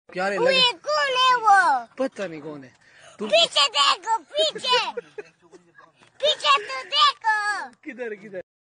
प्यारे लगे। कौन है वो? पता नहीं कौन है। तुम पीछे देखो, पीछे पीछे तो देखो। किधर किधर?